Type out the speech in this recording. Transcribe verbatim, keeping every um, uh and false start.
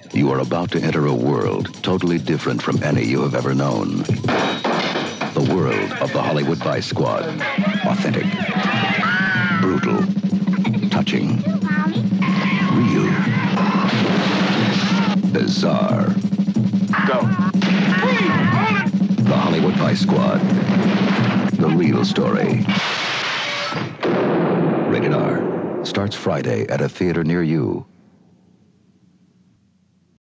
You are about to enter a world totally different from any you have ever known. The world of the Hollywood Vice Squad. Authentic. Brutal. Touching. Real. Bizarre. Go. The Hollywood Vice Squad. The real story. Rated R. Starts Friday at a theater near you.